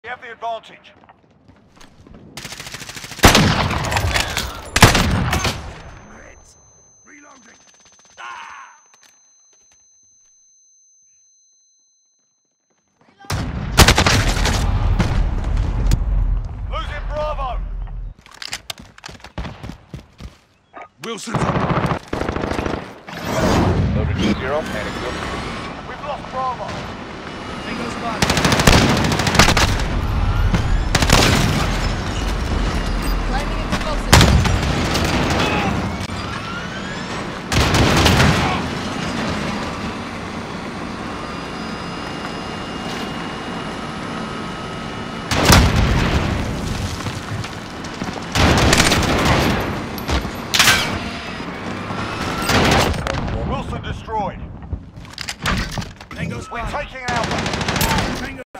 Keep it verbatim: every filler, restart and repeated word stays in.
We have the advantage. Hits. Reloading. Ah! Losing Bravo. Wilson's up. Loaded two zero, panic zero. We've lost Bravo. Tango spot.